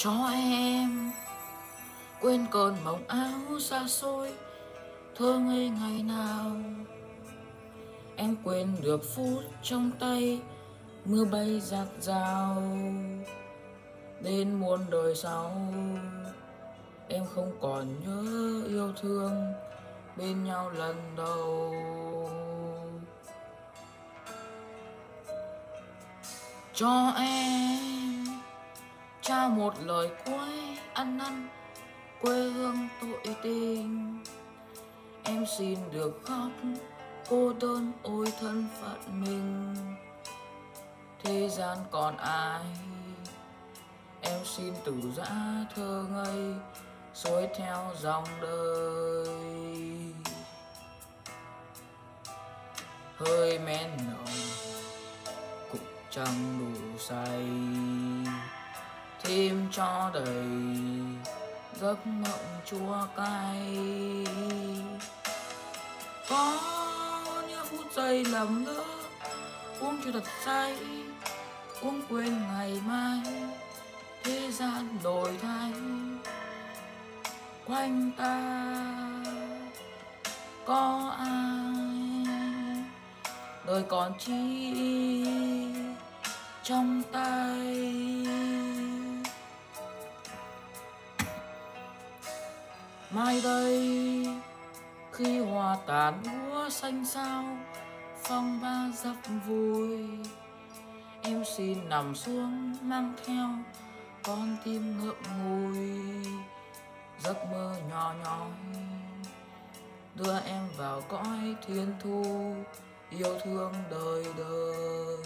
cho em quên cơn mộng áo xa xôi thơ ngây ngày nào. Em quên được phút trong tay mưa bay rạc rào. Đến muôn đời sau em không còn nhớ yêu thương bên nhau lần đầu. Cho em trao một lời cuối ăn năn quê hương tội tình. Em xin được khóc cô đơn ôi thân phận mình. Thế gian còn ai, em xin từ giã thơ ngây xuôi theo dòng đời. Hơi men nồng cũng chẳng đủ say, thêm cho đầy giấc mộng chua cay. Có những phút giây lầm lỡ uống cho thật say, uống quên ngày mai thế gian đổi thay. Quanh ta có ai, đời còn chi trong tay. Mai đây khi hoa tàn úa xanh xao phong ba dập vùi, em xin nằm xuống mang theo con tim ngậm ngùi. Giấc mơ nhỏ nhói đưa em vào cõi thiên thu yêu thương đời đời.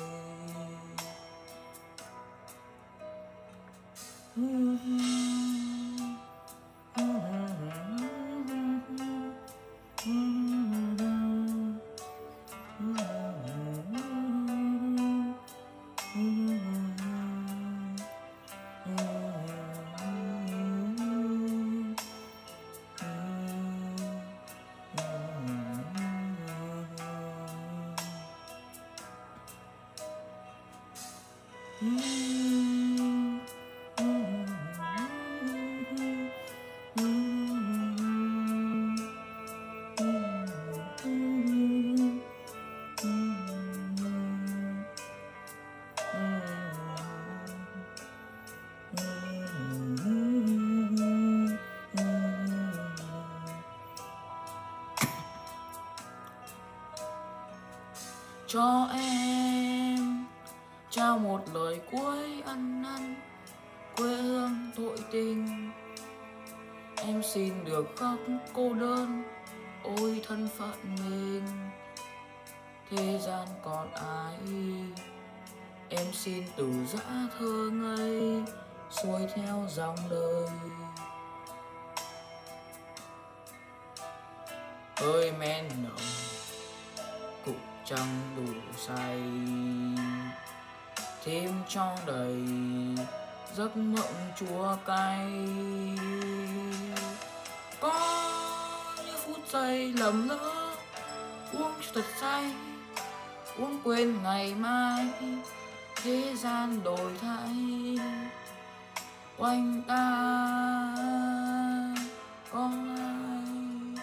Cho em trao một lời cuối ăn năn quê hương tội tình. Em xin được khóc cô đơn ôi thân phận mình. Thế gian còn ai, em xin từ giã thơ ngây xuôi theo dòng đời. Hơi men nồng cũng chẳng đủ say, thêm cho đầy giấc mộng chua cay. Có những phút giây lầm lỡ uống cho thật say, uống quên ngày mai thế gian đổi thay. Quanh ta có ai,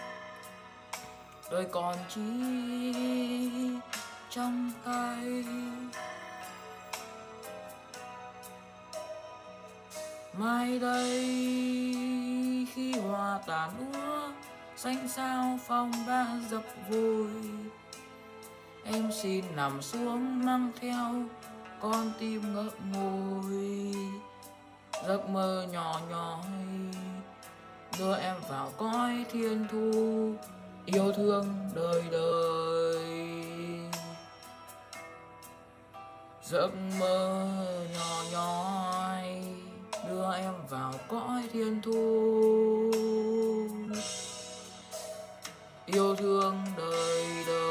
đời còn chi trong tay. Mai đây khi hoa tàn úa xanh xao phong ba dập vùi, em xin nằm xuống mang theo con tim ngậm ngùi. Giấc mơ nhỏ nhói đưa em vào cõi thiên thu yêu thương đời đời. Giấc mơ nhỏ nhói đưa em vào cõi thiên thu yêu thương đời đời.